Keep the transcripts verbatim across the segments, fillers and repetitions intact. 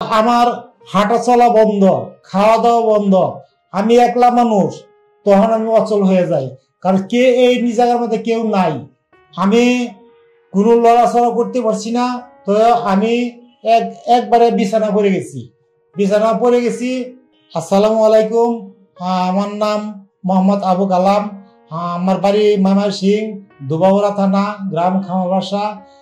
আমার হাঁটা চলা বন্ধ, খাওয়া দাওয়া বন্ধ, আমি একলা মানুষ, তখন আমি অচল হয়ে যাই। কারণ কে এই জায়গার মধ্যে কেউ নাই, আমি কোনো লড়াচড়া করতে পারছি না। তো আমি এক একবারে বিছানা পড়ে গেছি বিছানা পড়ে গেছি আসসালামু আলাইকুম, আমার নাম মোহাম্মদ আবু কালাম, আমার বাড়ি ময়মনসিংহ, দুবাউড়া থানা, গ্রাম খামারবাসা।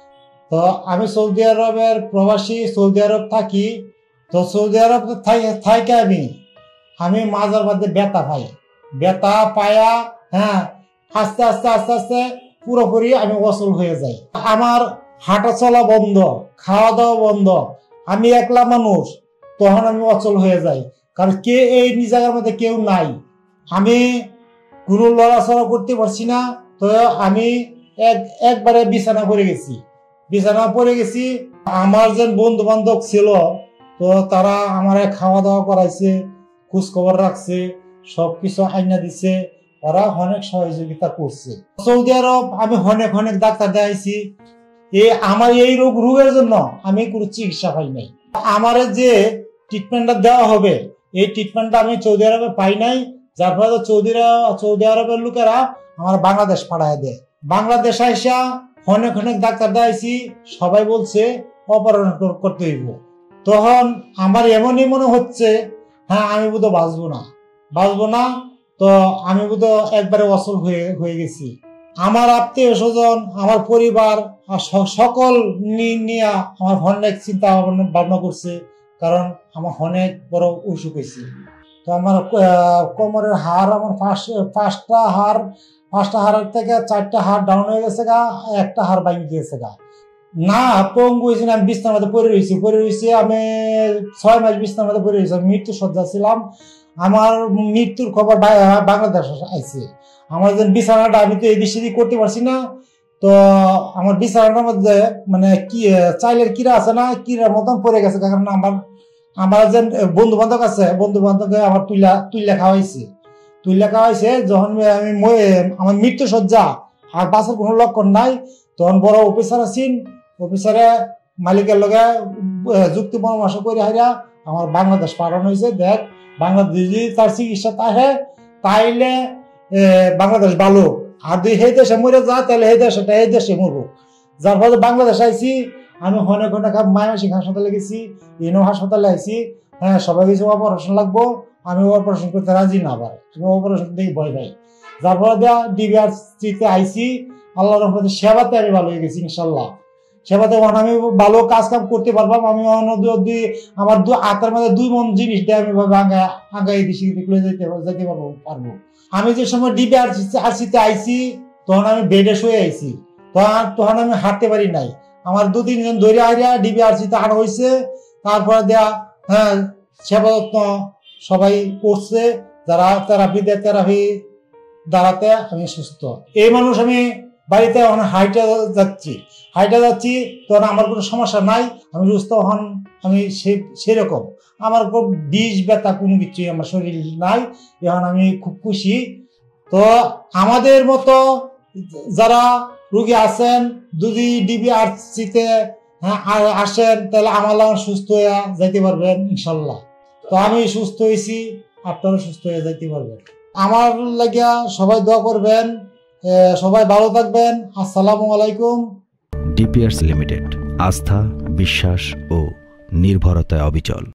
তো আমি সৌদি আরবের প্রবাসী, সৌদি আরব থাকি। তো সৌদি আরব থাকি আমি আমি মাঝার মধ্যে ব্যথা পাই, ব্যথা পায়া হ্যাঁ আস্তে আস্তে আস্তে আস্তে পুরোপুরি আমি অচল হয়ে যাই। আমার হাঁটা চলা বন্ধ, খাওয়া দাওয়া বন্ধ, আমি একলা মানুষ, তখন আমি অচল হয়ে যাই। কারণ কে এই জায়গার মধ্যে কেউ নাই, আমি কোনো লড়াচড়া করতে পারছি না। তো আমি এক একবারে বিছানা পড়ে গেছি বিছানা পড়ে গেছি আমার যে বন্ধু বান্ধব ছিল, তো তারা আমার খাওয়া দাওয়া করাইছে, খোঁজ খবর রাখছে, সবকিছু আইনা দিছে, ওরা অনেক সহযোগিতা করছে। সৌদি আরব আমি অনেক অনেক ডাক্তার দেখাইছি, এই আমার এই রোগ রোগের জন্য আমি কোনো চিকিৎসা পাই নাই। আমার যে ট্রিটমেন্টটা দেওয়া হবে, এই ট্রিটমেন্টটা আমি সৌদি আরবে পাই নাই, যার ফলে সৌদি সৌদি আরবের লোকেরা আমার বাংলাদেশ পাঠায় দেয়। বাংলাদেশ আইসা অনেক অনেক ডাক্তার দেখাইছি, সবাই বলছে অপারেশন করতে হইব। তখন আমার এমনই মনে হচ্ছে, হ্যাঁ আমি বোধ বাঁচবো না বাঁচবো না তো আমি বোধ একবারে অচল হয়ে হয়ে গেছি। আমার আত্মীয় স্বজন, আমার পরিবার সকল নিয়ে আমার অনেক চিন্তা ভাবনা করছে, কারণ আমার অনেক বড় অসুখ হয়েছে। তো আমার কোমরের হাড়, আমার পাঁচটা হাড় পাঁচটা হাড়ের থেকে চারটা হাড় ডাউন হয়ে গেছে গা, একটা হাড় ভাঙি গিয়েছে গা। না পঙ্গু হয়েছি, আমি বিছনার মধ্যে পড়ে রয়েছি পড়ে রয়েছি আমি ছয় মাস বিছনার মধ্যে পড়ে রয়েছি, মৃত্যু সজ্জা ছিলাম। আমার মৃত্যুর খবর বাংলাদেশ আইছে। আমার যে বিছানাটা আমি তো এই দেশে করতে পারছি না। তো আমার বিছানাটার মধ্যে মানে কি চাইলের কিরা আছে না, কিরার মতন পড়ে গেছে। কারণ আমার আমার যে বন্ধু বান্ধব আছে, বন্ধু বান্ধবকে আমার তুইলা তুইলা খাওয়াইছে তুইলা খাওয়াইছে যখন আমি আমার মৃত্যু সজ্জা, আর বাঁচার কোনো লক্ষণ নাই, তখন বড় অফিসার আছেন, অফিসারে মালিকের লগে যুক্তি পরামর্শ করে হাইরা আমার বাংলাদেশ পাঠানো হয়েছে। দেখ বাংলাদেশ যদি তার চিকিৎসা তাহে তাইলে বাংলাদেশ ভালো, আর যদি সেই দেশে মরে যা তাহলে সেই দেশে এই দেশে মরবো। যার ফলে বাংলাদেশ আইসি আমি অনেক অনেক ময়মনসিংহ হাসপাতালে গেছি, ইনো হাসপাতালে আইসি। হ্যাঁ সবাই কিছু অপারেশন লাগবো, আমি অপারেশন করতে রাজি না, আবার আমি অপারেশন দিয়ে ভয় পাই। যার ফলে দেওয়া ডিবিআরসিতে আইসি, আল্লাহ রহমতে সেবাতে আমি ভালো হয়ে গেছি ইনশাল্লাহ। সেবাতে আমি ভালো কাজ কাম করতে পারবাম। আমি দুই আমার হাতের মধ্যে দুই মন জিনিস দিয়ে আমি আগাই দিছি যেতে যেতে পারবো পারবো আমি যে সময় ডিবিআরসিতে আইসি, তখন আমি বেডে শুয়ে আইছি, তখন তখন আমি হাঁটতে পারি নাই। আমার দু তিনজন ধরে আইয়া ডিবিআরসিতে আনা হয়েছে। তারপরে দেয়া হ্যাঁ সেবা যত্ন সবাই করছে, যারা থেরাপি দেয়, থেরাপি দাঁড়াতে আমি সুস্থ। এই মানুষ আমি বাড়িতে হাইটা যাচ্ছি হাইটা যাচ্ছি তখন আমার কোনো সমস্যা নাই, আমি সুস্থ হন। আমি সেরকম আমার খুব বিষ ব্যথা কোনো কিছুই আমার শরীর নাই, এখন আমি খুব খুশি। তো আমাদের মতো যারা রোগী আছেন, যদি ডিবিআরসিতে আসেন তাহলে আমার সুস্থ হয়ে যাইতে পারবেন ইনশাল্লাহ। তো আমি সুস্থ হয়েছি, আপনারা সুস্থ হয়ে যাইতে পারবেন। আমার লাগিয়া সবাই দোয়া করবেন, সবাই ভালো থাকবেন। আসসালামু আলাইকুম। ডিপিআরসি লিমিটেড, আস্থা, বিশ্বাস ও নির্ভরতায় অবিচল।